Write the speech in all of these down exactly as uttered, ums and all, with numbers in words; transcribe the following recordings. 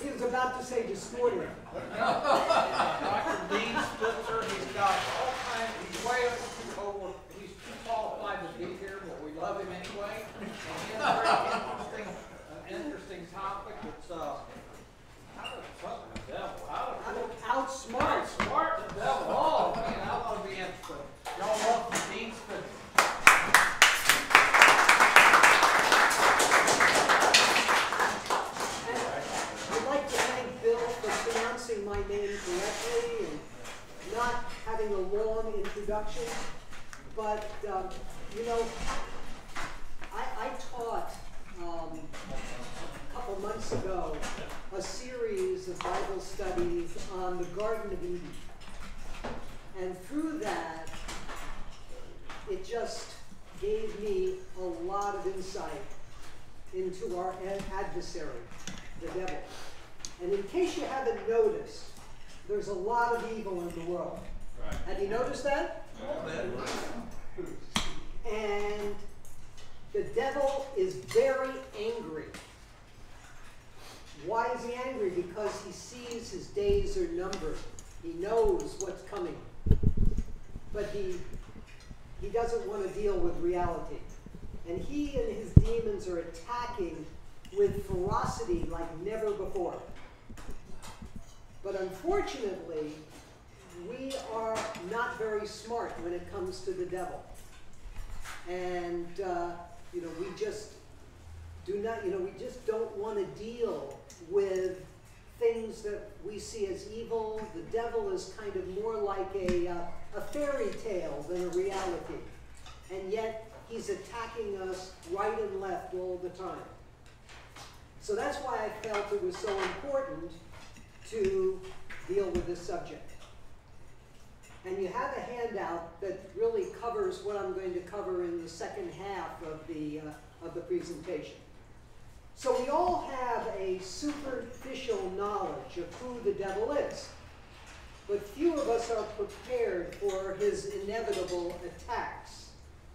he was about to say distorted. Doctor Dean Spitzer, he's got all kinds, he's way over, he's too qualified to be here, but we love him anyway. And he has a very interesting, an interesting topic. It's, uh, how to fuck the devil, how How to to outsmart. smart the devil. Oh, man, that ought to be interesting. Y'all welcome Dean Spitzer. My name correctly and not having a long introduction, but um, you know, I, I taught um, a couple months ago a series of Bible studies on the Garden of Eden, and through that, it just gave me a lot of insight into our adversary, the devil. And in case you haven't noticed, there's a lot of evil in the world. Right. Have you noticed that? Yeah. And the devil is very angry. Why is he angry? Because he sees his days are numbered. He knows what's coming. But he, he doesn't want to deal with reality. And he and his demons are attacking with ferocity like never before. But unfortunately, we are not very smart when it comes to the devil. And, uh, you know, we just do not, you know, we just don't want to deal with things that we see as evil. The devil is kind of more like a, uh, a fairy tale than a reality. And yet, he's attacking us right and left all the time. So that's why I felt it was so important to deal with this subject. And you have a handout that really covers what I'm going to cover in the second half of the, uh, of the presentation. So we all have a superficial knowledge of who the devil is, but few of us are prepared for his inevitable attacks.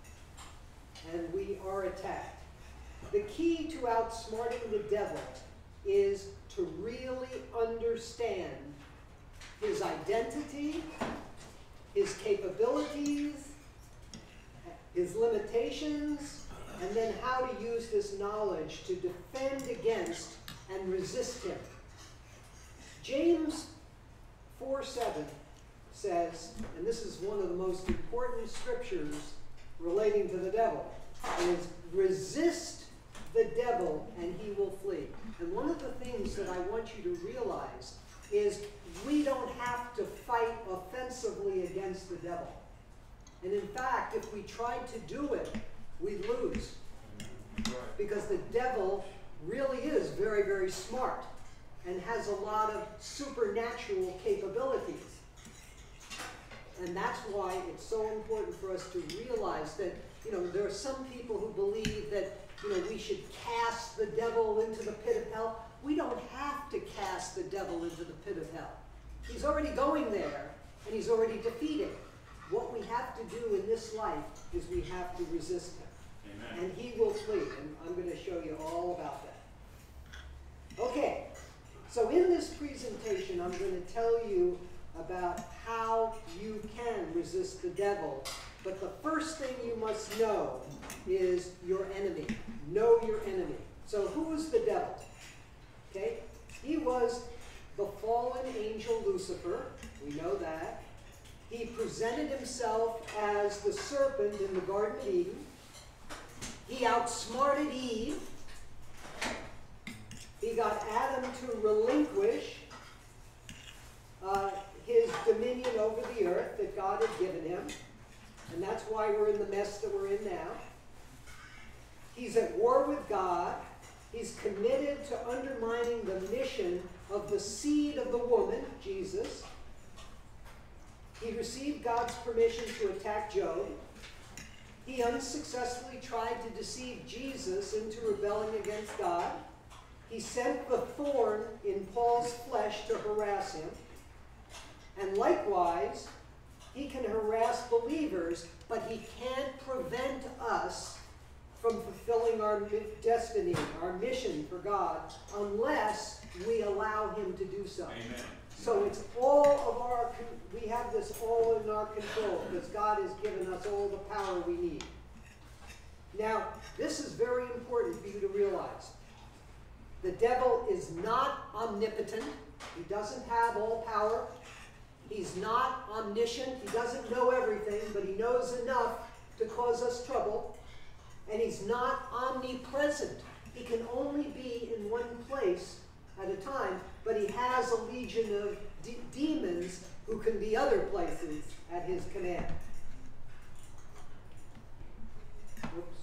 And we are attacked. The key to outsmarting the devil is to really understand his identity, his capabilities, his limitations, and then how to use this knowledge to defend against and resist him. James four seven says, and this is one of the most important scriptures relating to the devil, is resist the devil and he will flee. And one of the things that I want you to realize is we don't have to fight offensively against the devil. And in fact, if we tried to do it, we'd lose. Because the devil really is very, very smart and has a lot of supernatural capabilities. And that's why it's so important for us to realize that, you know, there are some people who believe that, you know, we should cast the devil into the pit of hell. We don't have to cast the devil into the pit of hell. He's already going there, and he's already defeated. What we have to do in this life is we have to resist him. Amen. And he will flee, and I'm going to show you all about that. Okay, so in this presentation, I'm going to tell you about how you can resist the devil. But the first thing you must know is your enemy. Know your enemy. So who is the devil? Okay, he was the fallen angel Lucifer. We know that. He presented himself as the serpent in the Garden of Eden. He outsmarted Eve. He got Adam to relinquish uh, his dominion over the earth that God had given him. And that's why we're in the mess that we're in now. He's at war with God. He's committed to undermining the mission of the seed of the woman, Jesus. He received God's permission to attack Job. He unsuccessfully tried to deceive Jesus into rebelling against God. He sent the thorn in Paul's flesh to harass him. And likewise, he can harass believers, but he can't prevent us from fulfilling our destiny, our mission for God, unless we allow him to do so. Amen. So it's all of our, con- we have this all in our control because God has given us all the power we need. Now, this is very important for you to realize. The devil is not omnipotent. He doesn't have all power. He's not omniscient. He doesn't know everything, but he knows enough to cause us trouble. And he's not omnipresent. He can only be in one place at a time, but he has a legion of de- demons who can be other places at his command. Oops.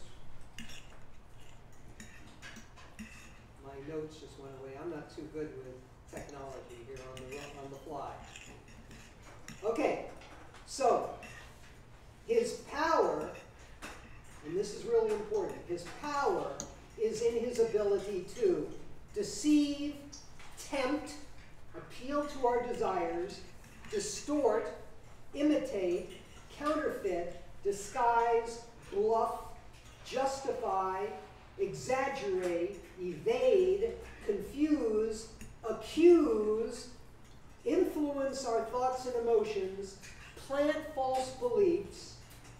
My notes just went away. I'm not too good with technology here on the, on the fly. Okay, so his power, and this is really important, his power is in his ability to deceive, tempt, appeal to our desires, distort, imitate, counterfeit, disguise, bluff, justify, exaggerate, evade, confuse, accuse, influence our thoughts and emotions, plant false beliefs,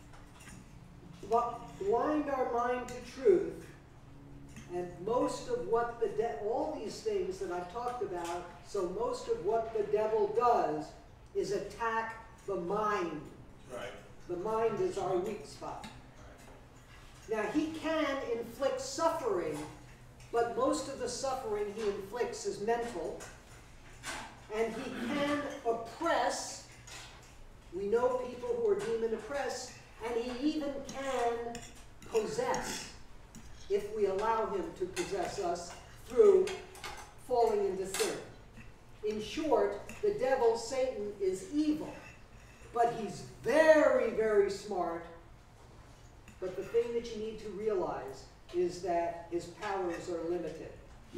blind our mind to truth, and most of what the de- all these things that I've talked about, so most of what the devil does is attack the mind. Right. The mind is our weak spot. Now, he can inflict suffering, but most of the suffering he inflicts is mental. And he can oppress. We know people who are demon oppressed, and he even can possess if we allow him to possess us through falling into sin. In short, the devil, Satan, is evil, but he's very, very smart. But the thing that you need to realize is that his powers are limited.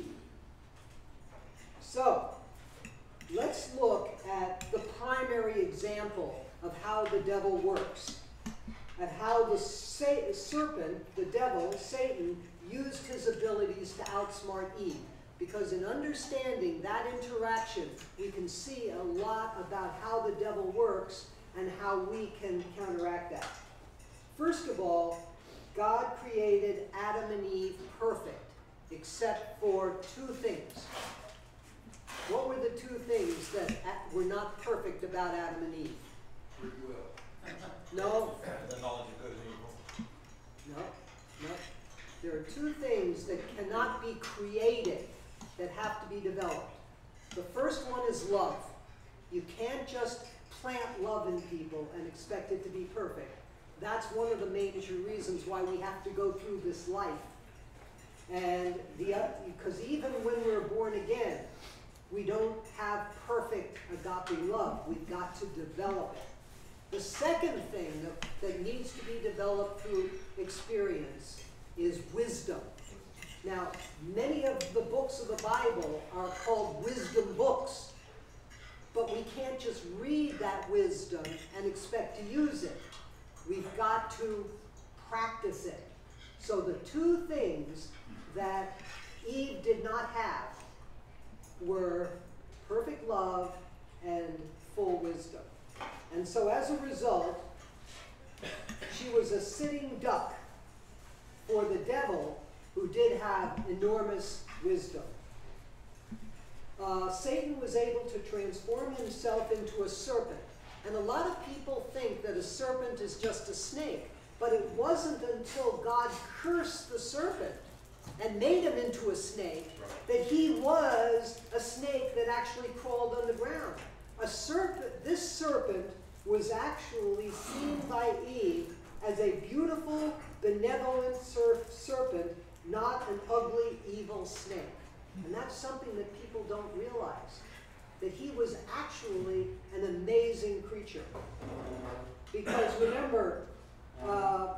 So, let's look at the primary example of how the devil works, and how the sa- serpent, the devil, Satan, used his abilities to outsmart Eve. Because in understanding that interaction, we can see a lot about how the devil works and how we can counteract that. First of all, God created Adam and Eve perfect, except for two things. What were the two things that were not perfect about Adam and Eve? Free will. No, The knowledge of good and evil. no, no. There are two things that cannot be created that have to be developed. The first one is love. You can't just plant love in people and expect it to be perfect. That's one of the major reasons why we have to go through this life. And the because even when we're born again, we don't have perfect agape love. We've got to develop it. The second thing that, that needs to be developed through experience is wisdom. Now, many of the books of the Bible are called wisdom books, but we can't just read that wisdom and expect to use it. We've got to practice it. So the two things that Eve did not have were perfect love and full wisdom. And so as a result, she was a sitting duck for the devil, who did have enormous wisdom. Uh, Satan was able to transform himself into a serpent. And a lot of people think that a serpent is just a snake. But it wasn't until God cursed the serpent and made him into a snake that he was a snake that actually crawled on the ground. A serpent, this serpent was actually seen by Eve as a beautiful, benevolent ser- serpent, not an ugly, evil snake. And that's something that people don't realize, that he was actually an amazing creature. Because remember, uh, uh,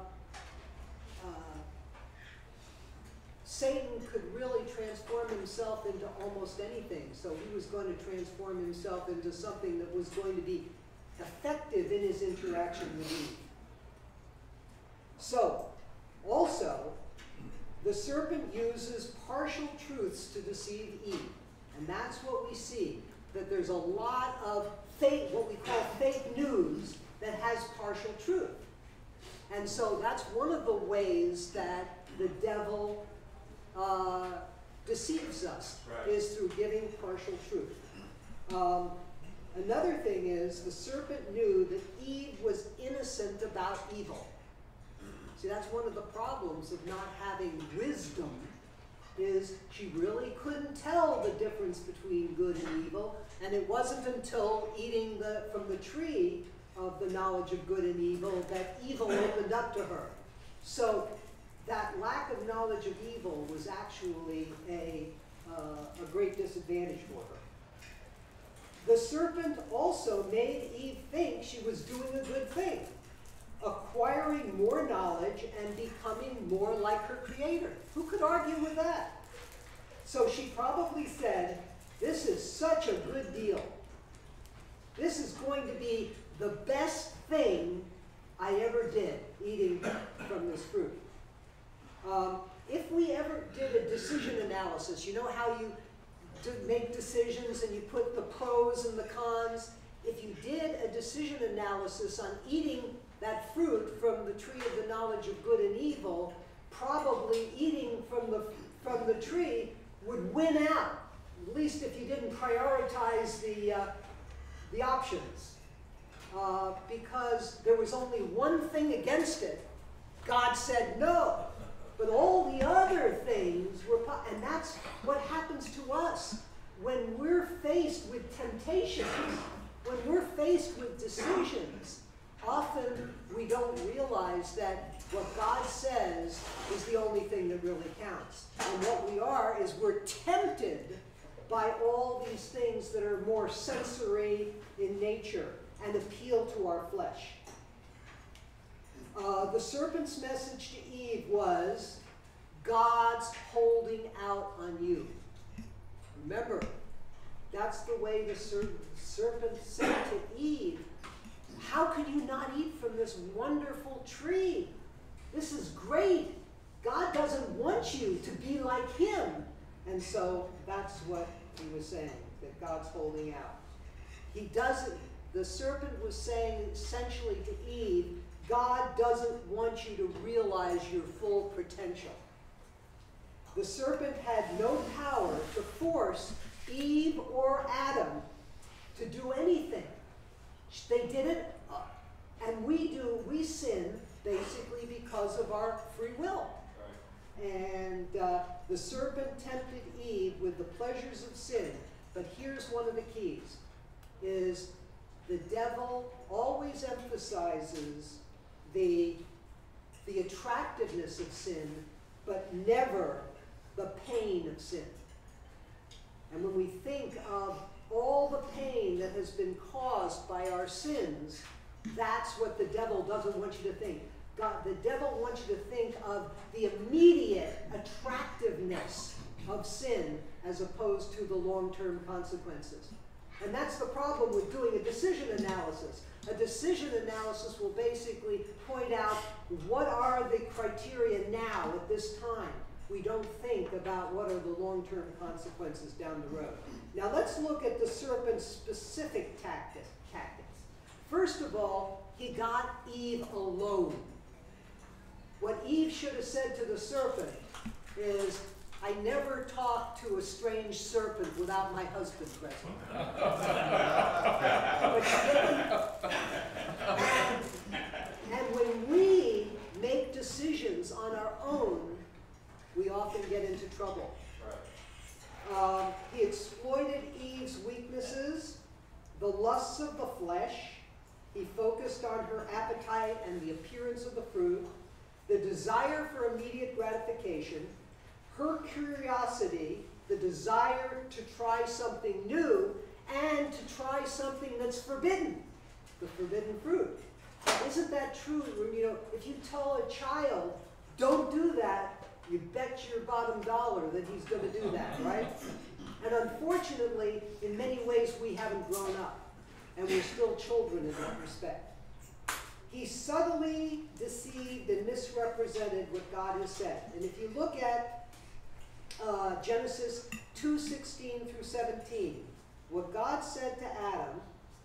Satan could really transform himself into almost anything. So he was going to transform himself into something that was going to be effective in his interaction with Eve. So, also, the serpent uses partial truths to deceive Eve. And that's what we see, that there's a lot of fake, what we call fake news, that has partial truth. And so that's one of the ways that the devil uh, deceives us, Right. is through giving partial truth. Um, another thing is, the serpent knew that Eve was innocent about evil. See, that's one of the problems of not having wisdom, is she really couldn't tell the difference between good and evil, and it wasn't until eating the, from the tree of the knowledge of good and evil that evil opened up to her. So that lack of knowledge of evil was actually a, uh, a great disadvantage for her. The serpent also made Eve think she was doing a good thing, acquiring more knowledge and becoming more like her creator. Who could argue with that? So she probably said, this is such a good deal. This is going to be the best thing I ever did, eating from this fruit. Um, if we ever did a decision analysis, you know how you do make decisions and you put the pros and the cons? If you did a decision analysis on eating that fruit from the tree of the knowledge of good and evil, probably eating from the, from the tree would win out, at least if you didn't prioritize the, uh, the options. Uh, because there was only one thing against it. God said no. But all the other things were, and that's what happens to us when we're faced with temptations, when we're faced with decisions. Often we don't realize that what God says is the only thing that really counts. And what we are is we're tempted by all these things that are more sensory in nature and appeal to our flesh. Uh, the serpent's message to Eve was, God's holding out on you. Remember, that's the way the ser serpent said to Eve, how could you not eat from this wonderful tree? This is great. God doesn't want you to be like him. And so that's what he was saying, that God's holding out. He doesn't, the serpent was saying essentially to Eve, God doesn't want you to realize your full potential. The serpent had no power to force Eve or Adam to do anything. They did it, uh, and we do, we sin basically because of our free will. Right. And uh, the serpent tempted Eve with the pleasures of sin. But here's one of the keys, is the devil always emphasizes the, the attractiveness of sin, but never the pain of sin. And when we think of all the pain that has been caused by our sins, that's what the devil doesn't want you to think. God, the devil wants you to think of the immediate attractiveness of sin as opposed to the long-term consequences. And that's the problem with doing a decision analysis. A decision analysis will basically point out what are the criteria now at this time. We don't think about what are the long-term consequences down the road. Now let's look at the serpent's specific tactic, tactics. First of all, he got Eve alone. What Eve should have said to the serpent is, I never talk to a strange serpent without my husband present. But she didn't. And, and when we make decisions on our own, we often get into trouble. Right. Um, he exploited Eve's weaknesses, the lusts of the flesh. He focused on her appetite and the appearance of the fruit, the desire for immediate gratification, her curiosity, the desire to try something new, and to try something that's forbidden, the forbidden fruit. Isn't that true? You know, if you tell a child, don't do that, you bet your bottom dollar that he's going to do that, right? And unfortunately, in many ways, we haven't grown up, and we're still children in that respect. He subtly deceived and misrepresented what God has said. And if you look at uh, Genesis two sixteen through seventeen. What God said to Adam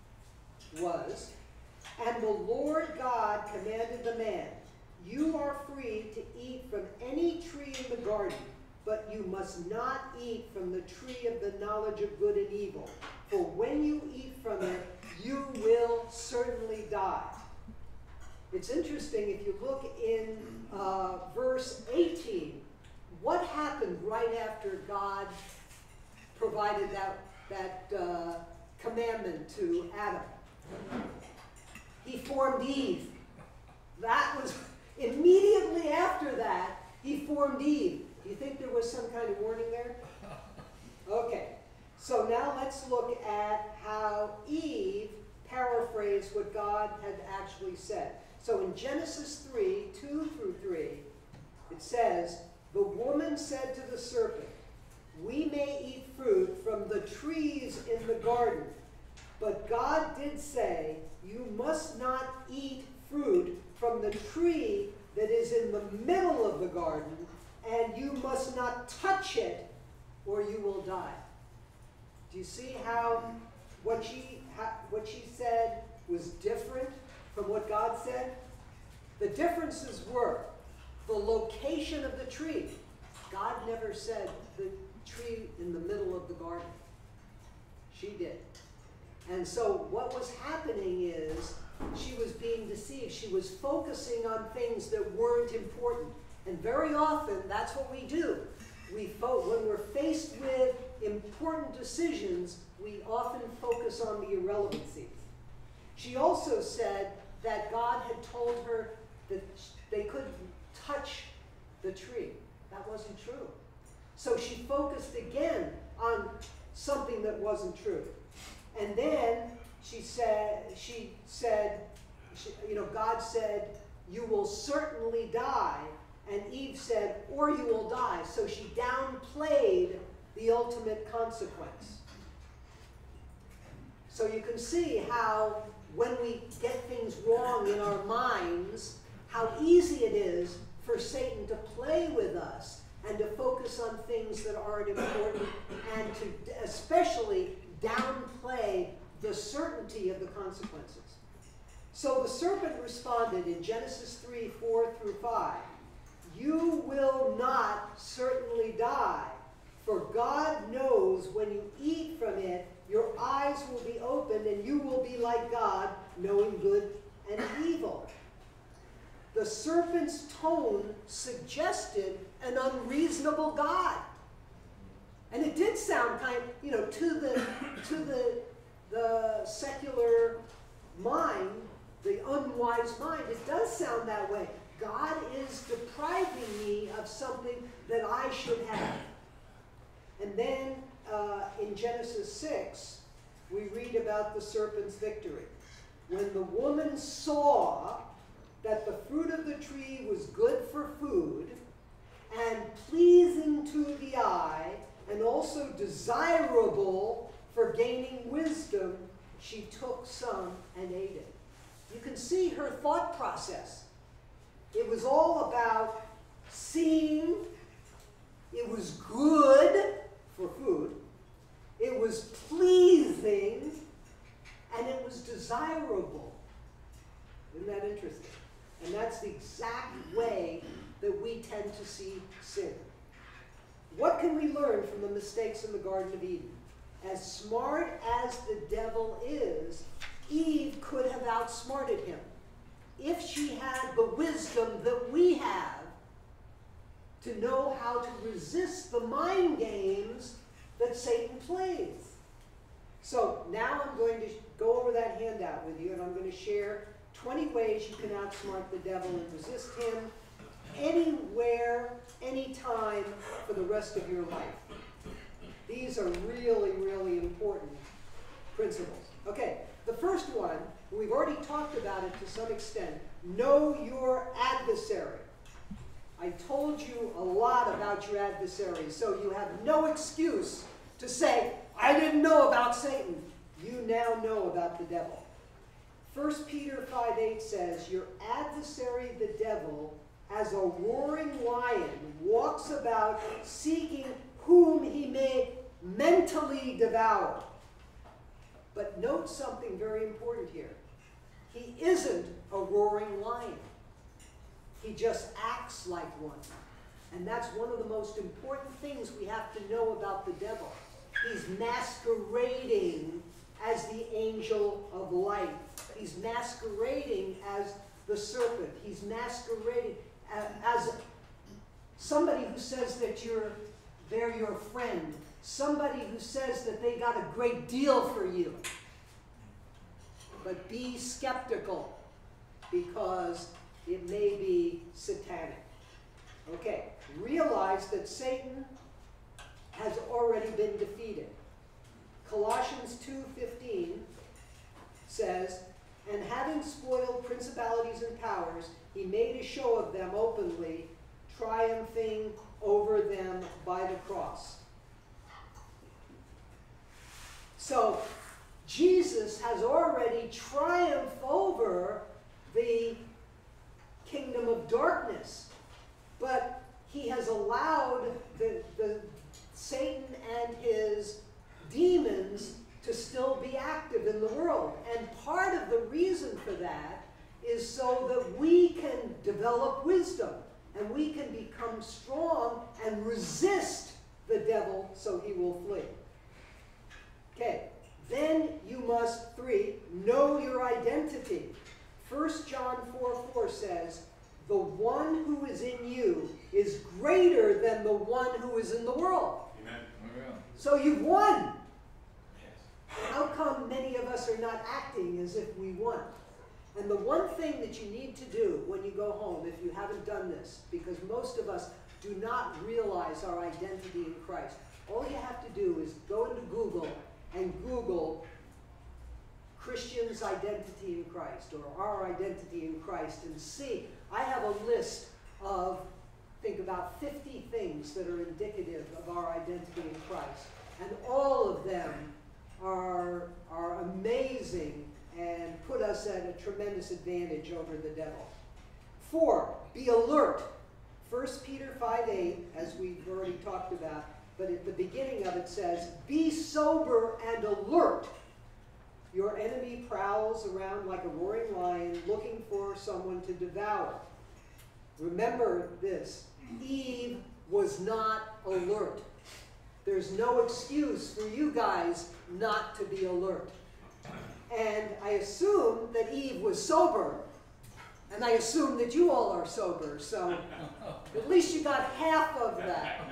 was, "And the Lord God commanded the man, 'You are free to eat from any tree in the garden, but you must not eat from the tree of the knowledge of good and evil. For when you eat from it, you will certainly die.'" It's interesting, if you look in uh, verse eighteen, what happened right after God provided that, that uh, commandment to Adam? He formed Eve. That was immediately after that, he formed Eve. Do you think there was some kind of warning there? Okay, so now let's look at how Eve paraphrased what God had actually said. So in Genesis three, two through three, it says, "The woman said to the serpent, 'We may eat fruit from the trees in the garden. But God did say, you must not eat fruit from the tree that is in the middle of the garden, and you must not touch it, or you will die.'" Do you see how what she, how, what she said was different from what God said? The differences were the location of the tree. God never said the tree in the middle of the garden. She did. And so what was happening is she was being deceived. She was focusing on things that weren't important. And very often, that's what we do. We fo- when we're faced with important decisions, we often focus on the irrelevancies. She also said that God had told her that they couldn't touch the tree. That wasn't true. So she focused again on something that wasn't true. And then she said, she said, she, you know, God said, "You will certainly die." And Eve said, "Or you will die." So she downplayed the ultimate consequence. So you can see how when we get things wrong in our minds, how easy it is for Satan to play with us and to focus on things that aren't important, and to especially downplay the certainty of the consequences. So the serpent responded in Genesis three, four through five, "You will not certainly die, for God knows when you eat from it, your eyes will be opened and you will be like God, knowing good and evil." The serpent's tone suggested an unreasonable God. And it did sound kind of, you know, to the, to the, the secular mind, the unwise mind, it does sound that way. God is depriving me of something that I should have. And then uh, in Genesis six, we read about the serpent's victory. When the woman saw that the fruit of the tree was good for food and pleasing to the eye and also desirable for gaining wisdom, she took some and ate it. You can see her thought process. It was all about seeing, it was good for food, it was pleasing, and it was desirable. Isn't that interesting? And that's the exact way that we tend to see sin. What can we learn from the mistakes in the Garden of Eden? As smart as the devil is, Eve could have outsmarted him if she had the wisdom that we have to know how to resist the mind games that Satan plays. So now I'm going to go over that handout with you, and I'm going to share twenty ways you can outsmart the devil and resist him anywhere, anytime, for the rest of your life. These are really, really important principles. Okay, the first one, we've already talked about it to some extent, know your adversary. I told you a lot about your adversary, so you have no excuse to say, "I didn't know about Satan." You now know about the devil. First Peter five eight says, "Your adversary, the devil, as a roaring lion walks about seeking whom he may mentally devour. But note something very important here. He isn't a roaring lion. He just acts like one. And that's one of the most important things we have to know about the devil. He's masquerading as the angel of light. He's masquerading as the serpent. He's masquerading as somebody who says that you're, they're your friend. Somebody who says that they got a great deal for you. But be skeptical, because it may be satanic. Okay, realize that Satan has already been defeated. Colossians two fifteen says, and having spoiled principalities and powers, he made a show of them openly, triumphing over them by the cross. So, Jesus has already triumphed over the kingdom of darkness, but he has allowed the, the Satan and his demons to still be active in the world. And part of the reason for that is so that we can develop wisdom and we can become strong and resist the devil so he will flee. Okay, then you must, three, know your identity. First John four four says, the one who is in you is greater than the one who is in the world. Amen. So you've won. How come many of us are not acting as if we won? And the one thing that you need to do when you go home, if you haven't done this, because most of us do not realize our identity in Christ, all you have to do is go into Google and Google Christians' identity in Christ, or our identity in Christ, and see. I have a list of, think about fifty things that are indicative of our identity in Christ. And all of them are, are amazing and put us at a tremendous advantage over the devil. Four, be alert. First Peter five eight, as we've already talked about, but at the beginning of it says, be sober and alert. Your enemy prowls around like a roaring lion looking for someone to devour. Remember this, Eve was not alert. There's no excuse for you guys not to be alert. And I assume that Eve was sober, and I assume that you all are sober, so at least you got half of that.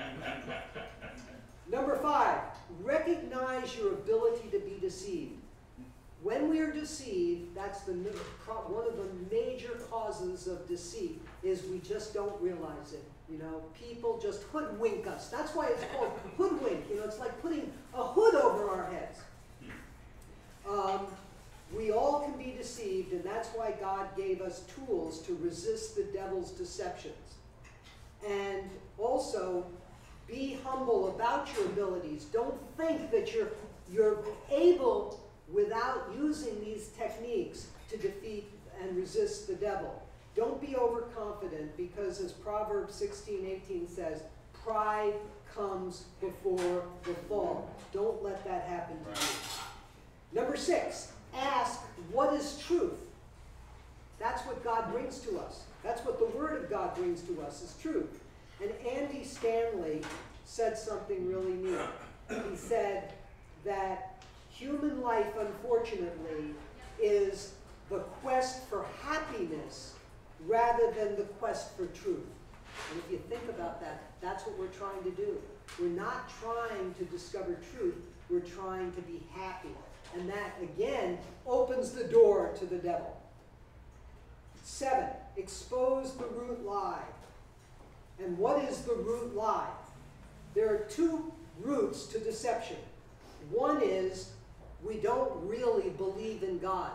Number five, recognize your ability to be deceived. When we are deceived, that's the one of the major causes of deceit, is we just don't realize it. You know, people just hoodwink us. That's why it's called hoodwink. You know, it's like putting a hood over our heads. Um, we all can be deceived, and that's why God gave us tools to resist the devil's deceptions. And also, be humble about your abilities. Don't think that you're, you're able, without using these techniques, to defeat and resist the devil. Don't be overconfident, because as Proverbs sixteen eighteen says, pride comes before the fall. Don't let that happen to you. Number six, ask, what is truth? That's what God brings to us. That's what the Word of God brings to us, is truth. And Andy Stanley said something really neat. He said that human life, unfortunately, is the quest for happiness rather than the quest for truth. And if you think about that, that's what we're trying to do. We're not trying to discover truth. We're trying to be happy. And that, again, opens the door to the devil. Seven, expose the root lie. And what is the root lie? There are two roots to deception. One is, we don't really believe in God.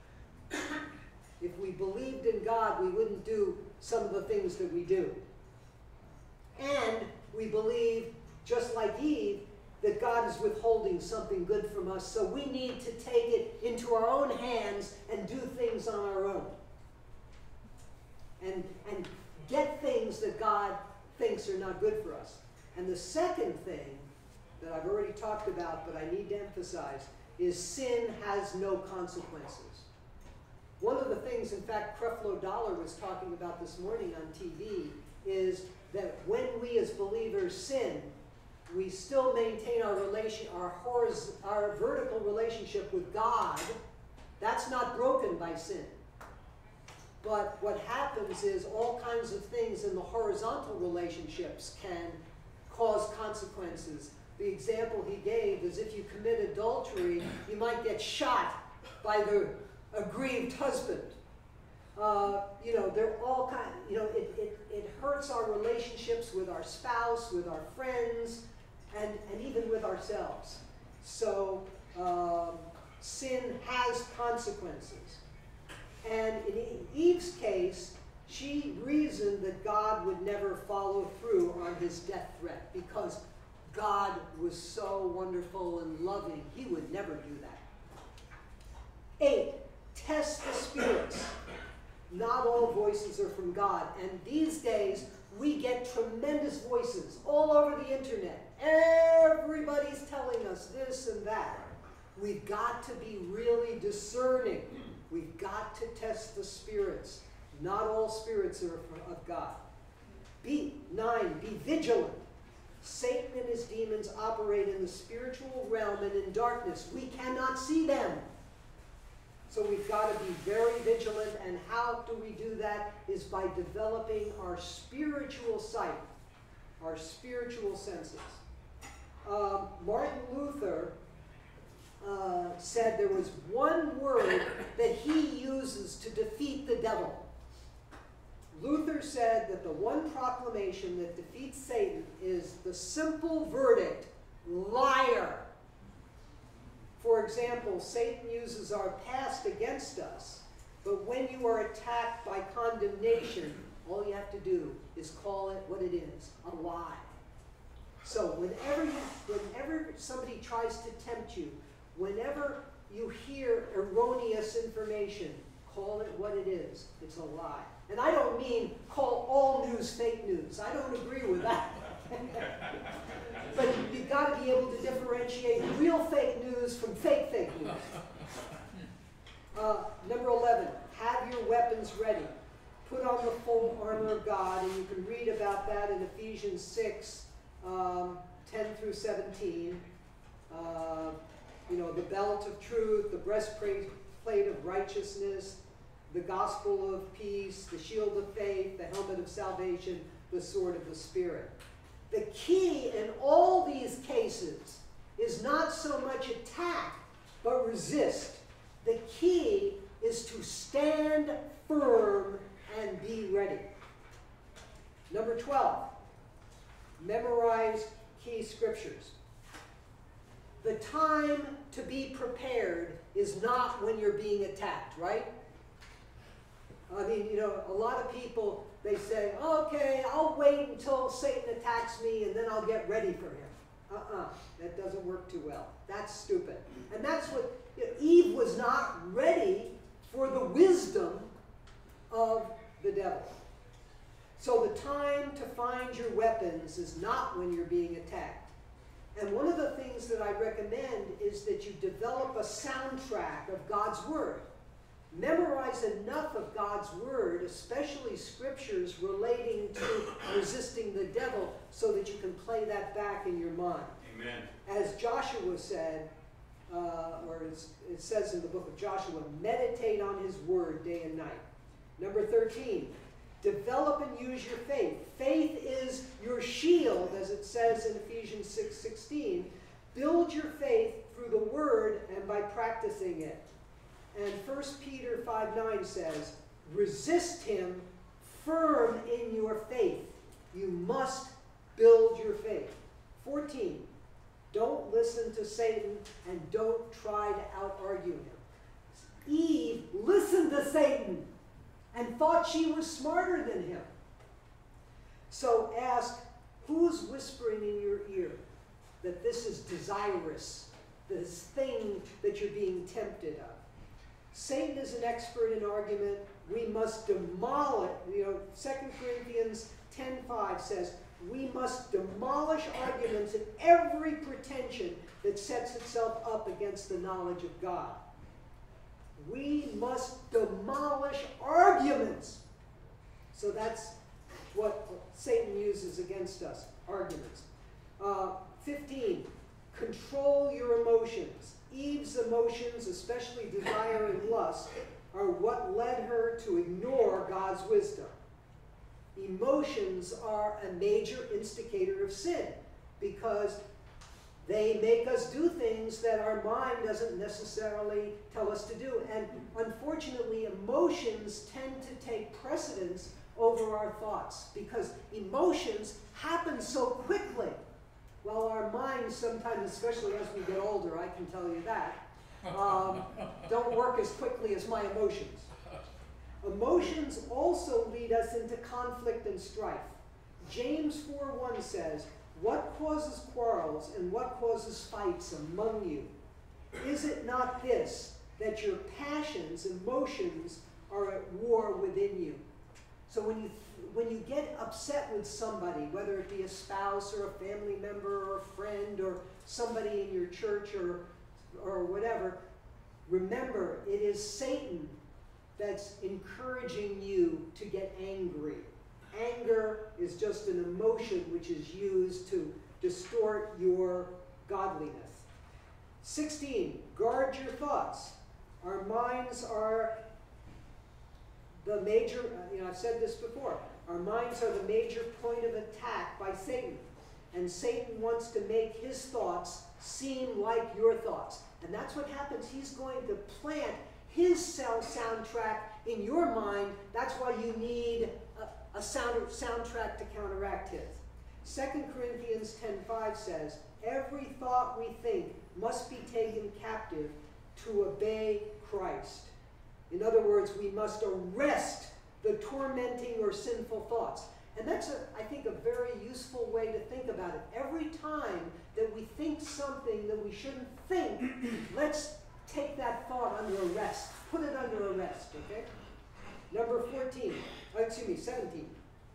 If we believed in God, we wouldn't do some of the things that we do. And we believe, just like Eve, that God is withholding something good from us, so we need to take it into our own hands and do things on our own. And, and get things that God thinks are not good for us. And the second thing that I've already talked about, but I need to emphasize, is sin has no consequences. One of the things, in fact, Creflo Dollar was talking about this morning on T V, is that when we as believers sin, we still maintain our relation, our, horiz- our vertical relationship with God. That's not broken by sin. But what happens is all kinds of things in the horizontal relationships can cause consequences. The example he gave is if you commit adultery, you might get shot by the aggrieved husband. Uh, you know, they're all kind. You know, it, it, it hurts our relationships with our spouse, with our friends, and, and even with ourselves. So um, sin has consequences. And in Eve's case, she reasoned that God would never follow through on his death threat because God was so wonderful and loving. He would never do that. Eight, test the spirits. Not all voices are from God. And these days, we get tremendous voices all over the internet. Everybody's telling us this and that. We've got to be really discerning. We've got to test the spirits. Not all spirits are of God. B, nine, be vigilant. Satan and his demons operate in the spiritual realm and in darkness. We cannot see them. So we've got to be very vigilant, and how do we do that? Is by developing our spiritual sight, our spiritual senses. Um, Martin Luther uh, said there was one word that he uses to defeat the devil. Luther said that the one proclamation that defeats Satan is the simple verdict, liar. For example, Satan uses our past against us, but when you are attacked by condemnation, all you have to do is call it what it is, a lie. So whenever, you, whenever somebody tries to tempt you, whenever you hear erroneous information, call it what it is. It's a lie. And I don't mean call all news fake news. I don't agree with that. But you've got to be able to differentiate real fake news from fake fake news. Uh, number eleven, have your weapons ready. Put on the full armor of God, and you can read about that in Ephesians six, um, ten through seventeen. Uh, you know, the belt of truth, the breastplate of righteousness, the gospel of peace, the shield of faith, the helmet of salvation, the sword of the Spirit. The key in all these cases is not so much attack, but resist. The key is to stand firm and be ready. Number twelve, memorize key scriptures. The time to be prepared is not when you're being attacked, right? I mean, you know, a lot of people, they say, okay, I'll wait until Satan attacks me and then I'll get ready for him. Uh-uh, that doesn't work too well. That's stupid. And that's what, you know, Eve was not ready for the wisdom of the devil. So the time to find your weapons is not when you're being attacked. And one of the things that I recommend is that you develop a soundtrack of God's Word. Memorize enough of God's Word, especially scriptures relating to resisting the devil, so that you can play that back in your mind. Amen. As Joshua said, uh, or it says in the book of Joshua, meditate on his word day and night. Number thirteen, develop and use your faith. Faith is your shield, as it says in Ephesians six sixteen. Build your faith through the word and by practicing it. And First Peter five nine says, resist him firm in your faith. You must build your faith. fourteen, don't listen to Satan and don't try to out-argue him. Eve listened to Satan and thought she was smarter than him. So ask, who's whispering in your ear that this is desirous, this thing that you're being tempted of? Satan is an expert in argument. We must demolish, you know, Second Corinthians ten five says, we must demolish arguments and every pretension that sets itself up against the knowledge of God. We must demolish arguments. So that's what Satan uses against us, arguments. Uh, fifteen, control your emotions. Eve's emotions, especially desire and lust, are what led her to ignore God's wisdom. Emotions are a major instigator of sin because they make us do things that our mind doesn't necessarily tell us to do. And unfortunately, emotions tend to take precedence over our thoughts because emotions happen so quickly. Well, our minds sometimes, especially as we get older, I can tell you that, um, don't work as quickly as my emotions. Emotions also lead us into conflict and strife. James four one says, what causes quarrels and what causes fights among you? Is it not this, that your passions, emotions, are at war within you? So when you, when you get upset with somebody, whether it be a spouse or a family member or a friend or somebody in your church or, or whatever, remember, it is Satan that's encouraging you to get angry. Anger is just an emotion which is used to distort your godliness. sixteen, guard your thoughts. Our minds are the major, uh, you know, I've said this before, our minds are the major point of attack by Satan. And Satan wants to make his thoughts seem like your thoughts. And that's what happens. He's going to plant his sound soundtrack in your mind. That's why you need a, a sound, soundtrack to counteract his. Second Corinthians ten five says, every thought we think must be taken captive to obey Christ. In other words, we must arrest the tormenting or sinful thoughts. And that's, a, I think, a very useful way to think about it. Every time that we think something that we shouldn't think, let's take that thought under arrest. Put it under arrest, okay? Number fourteen, oh, excuse me, seventeen.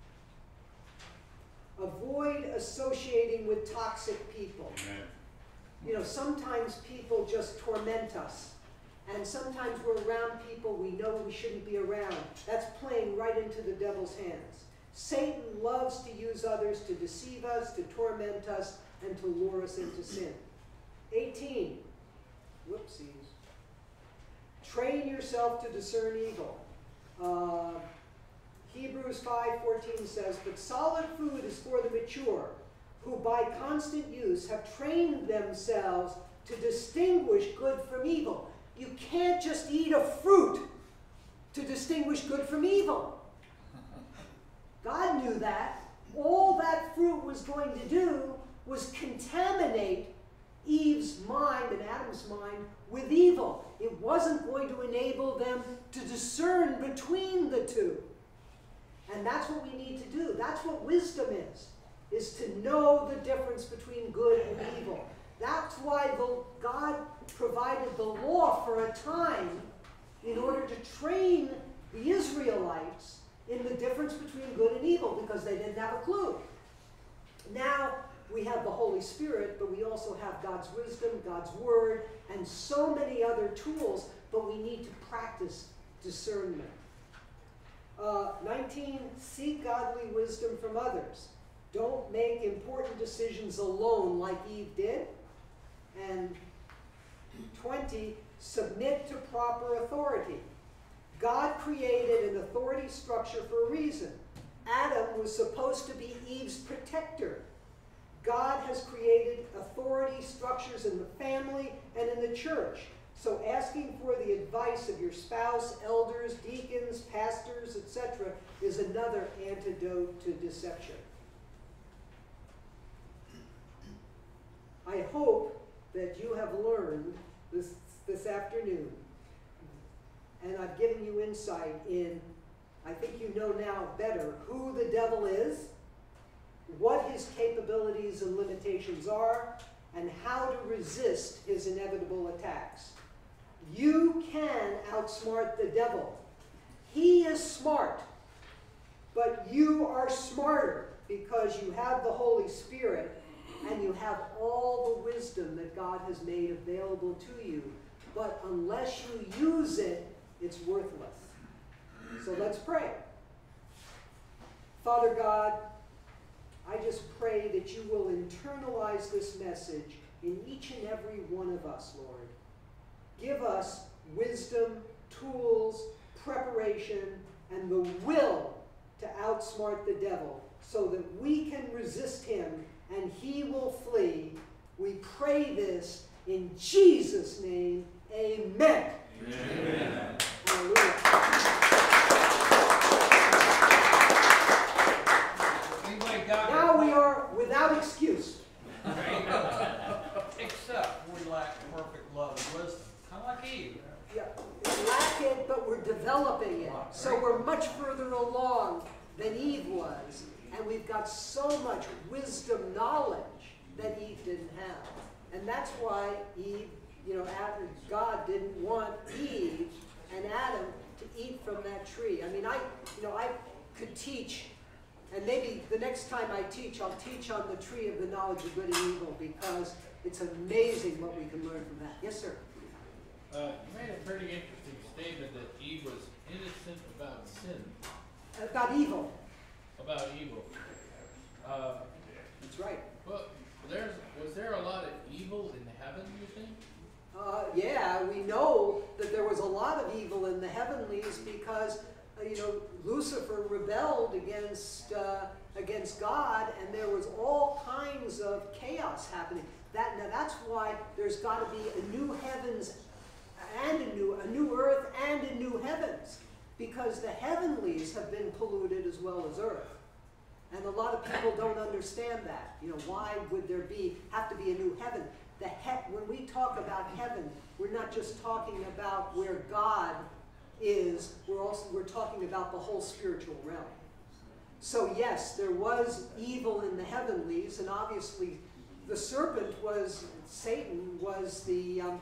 Avoid associating with toxic people. Amen. You know, sometimes people just torment us. And sometimes we're around people we know we shouldn't be around. That's playing right into the devil's hands. Satan loves to use others to deceive us, to torment us, and to lure us into sin. eighteen. Whoopsies. Train yourself to discern evil. Uh, Hebrews five fourteen says, but solid food is for the mature, who by constant use have trained themselves to distinguish good from evil. You can't just eat a fruit to distinguish good from evil. God knew that. All that fruit was going to do was contaminate Eve's mind and Adam's mind with evil. It wasn't going to enable them to discern between the two. And that's what we need to do. That's what wisdom is, is to know the difference between good and evil. That's why the, God provided the law for a time in order to train the Israelites in the difference between good and evil, because they didn't have a clue. Now we have the Holy Spirit, but we also have God's wisdom, God's word, and so many other tools, but we need to practice discernment. Uh, nineteen, seek godly wisdom from others. Don't make important decisions alone like Eve did. And twenty, submit to proper authority. God created an authority structure for a reason. Adam was supposed to be Eve's protector. God has created authority structures in the family and in the church. So asking for the advice of your spouse, elders, deacons, pastors, et cetera is another antidote to deception. I hope that you have learned this, this afternoon, and I've given you insight in, I think you know now better who the devil is, what his capabilities and limitations are, and how to resist his inevitable attacks. You can outsmart the devil. He is smart, but you are smarter because you have the Holy Spirit and you have all the wisdom that God has made available to you. But unless you use it, it's worthless. So let's pray. Father God, I just pray that you will internalize this message in each and every one of us, Lord. Give us wisdom, tools, preparation, and the will to outsmart the devil so that we can resist him and he will flee. We pray this in Jesus' name. Amen. Amen. Hallelujah. Anybody got Now we are without excuse. Except we lack perfect love and wisdom. Kind of like Eve. Yeah, we lack it, but we're developing it. So we're much further along than Eve was. And we've got so much wisdom knowledge that Eve didn't have. And that's why Eve, you know, Adam, God didn't want Eve and Adam to eat from that tree. I mean, I, you know, I could teach, and maybe the next time I teach, I'll teach on the tree of the knowledge of good and evil, because it's amazing what we can learn from that. Yes, sir? Uh, you made a pretty interesting statement that Eve was innocent about sin, About evil. about evil. Uh, That's right. but there's, was there a lot of evil in heaven, you think? Uh, yeah, we know that there was a lot of evil in the heavenlies because, uh, you know, Lucifer rebelled against uh, against God, and there was all kinds of chaos happening. That now that's why there's got to be a new heavens and a new a new earth and a new heavens, because the heavenlies have been polluted as well as earth. And a lot of people don't understand that. You know, why would there be have to be a new heaven? The he- when we talk about heaven, we're not just talking about where God is. We're also we're talking about the whole spiritual realm. So yes, there was evil in the heavenlies, and obviously, the serpent was Satan was the um,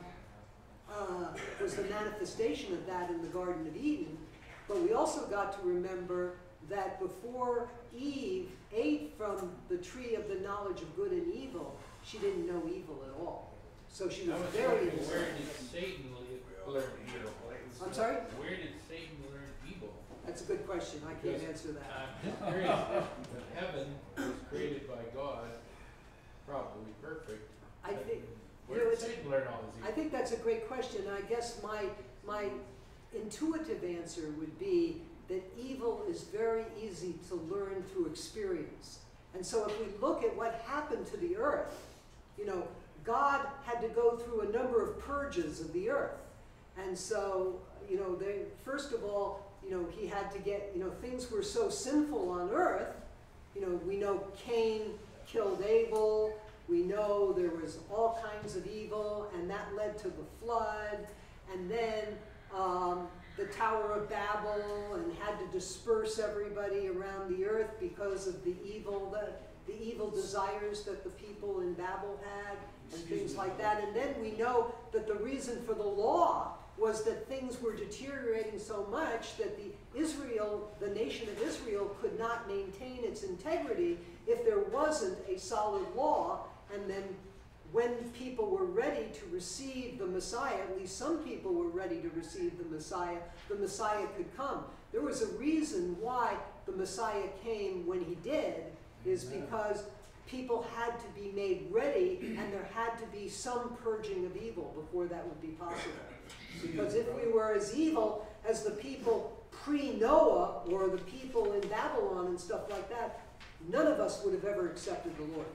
uh, was the manifestation of that in the Garden of Eden. But we also got to remember that before Eve ate from the tree of the knowledge of good and evil, she didn't know evil at all. So she was I was very wondering, innocent. where did Satan le- learn evil? I'm sorry? Where did Satan learn evil? That's a good question. I can't Because answer that. I'm just curious, if heaven was created by God, probably perfect. I then think, you Where know, did it's, Satan learn all his I evil? think that's a great question. I guess my my intuitive answer would be that evil is very easy to learn through experience. And so if we look at what happened to the earth, you know, God had to go through a number of purges of the earth. And so, you know, they, first of all, you know, he had to get, you know, things were so sinful on earth. You know, we know Cain killed Abel. We know there was all kinds of evil, and that led to the flood. And then um, the Tower of Babel, and had to disperse everybody around the earth because of the evil, the, the evil desires that the people in Babel had, and things like that. And then we know that the reason for the law was that things were deteriorating so much that the Israel, the nation of Israel, could not maintain its integrity if there wasn't a solid law. And then when people were ready to receive the Messiah, at least some people were ready to receive the Messiah, the Messiah could come. There was a reason why the Messiah came when he did, is because people had to be made ready, and there had to be some purging of evil before that would be possible. Because if we were as evil as the people pre-Noah or the people in Babylon and stuff like that, none of us would have ever accepted the Lord.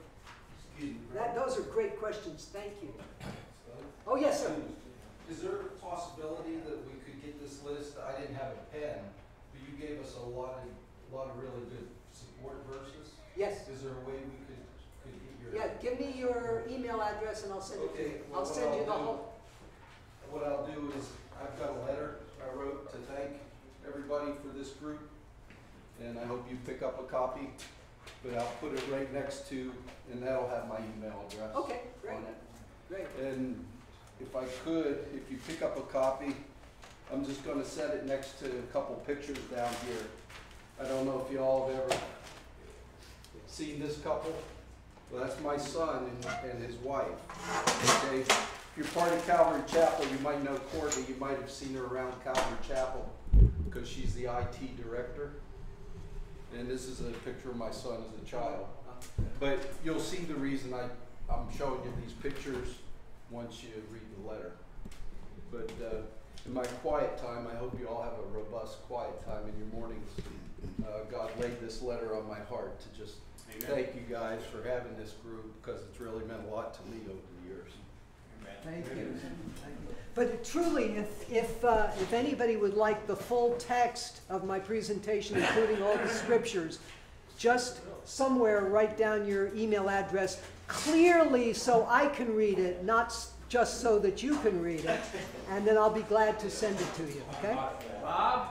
That, those are great questions. Thank you. Oh, yes, sir. Is there a possibility that we could get this list? I didn't have a pen, but you gave us a lot of, a lot of really good support verses. Yes. Is there a way we could, could get your? Yeah, give me your email address and I'll send it to you. Okay, well, I'll what send you I'll the do- whole. What I'll do is, I've got a letter I wrote to thank everybody for this group, and I hope you pick up a copy, but I'll put it right next to, and that'll have my email address Okay, great, on it. great. And if I could, if you pick up a copy, I'm just gonna set it next to a couple pictures down here. I don't know if y'all have ever seen this couple. Well, that's my son and, and his wife. Okay, if you're part of Calvary Chapel, you might know Courtney. You might have seen her around Calvary Chapel because she's the I T director. And this is a picture of my son as a child. But you'll see the reason I, I'm showing you these pictures once you read the letter. But uh, in my quiet time, I hope you all have a robust quiet time in your mornings. Uh, God laid this letter on my heart to just Amen. Thank you guys for having this group, because it's really meant a lot to me over the years. Thank you. But truly, if, if, uh, if anybody would like the full text of my presentation, including all the scriptures, just somewhere write down your email address clearly so I can read it, not s- just so that you can read it, and then I'll be glad to send it to you, okay? Bob?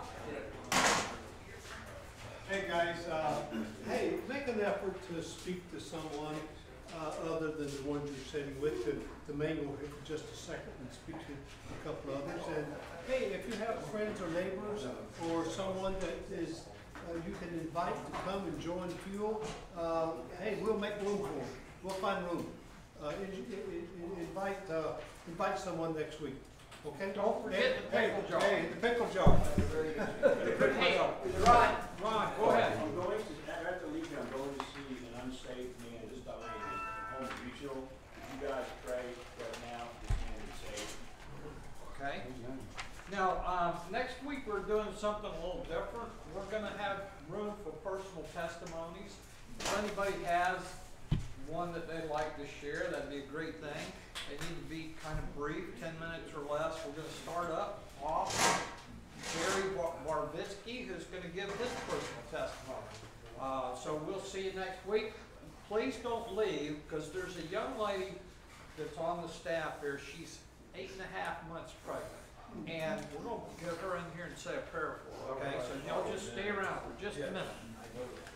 Hey guys, uh, hey, make an effort to speak to someone uh, other than the ones you're sitting with, to, to mingle here for just a second and speak to a couple others. And hey, if you have friends or neighbors or someone that is, uh, you can invite to come and join Fuel, uh, hey, we'll make room for them. We'll find room. Uh, in, in, in, invite, uh, invite someone next week. Okay? Don't forget the Hey, pickle jar. Hey, the pickle jar. Hey, Ron, Ron, go ahead. I'm going to, after leaving, I'm going to see an unsaved man just died in home regional. You guys pray right now, this man is saved. Okay. Now, um, next week we're doing something a little different. We're gonna have room for personal testimonies. If anybody has one that they'd like to share, that'd be a great thing. They need to be kind of brief, ten minutes or less. We're gonna start up off Gary Warvitsky, who's gonna give his personal testimony. Uh, so we'll see you next week. Please don't leave, because there's a young lady that's on the staff here. She's eight and a half months pregnant. And we're gonna get her in here and say a prayer for her, okay? So y'all just stay around for just a minute.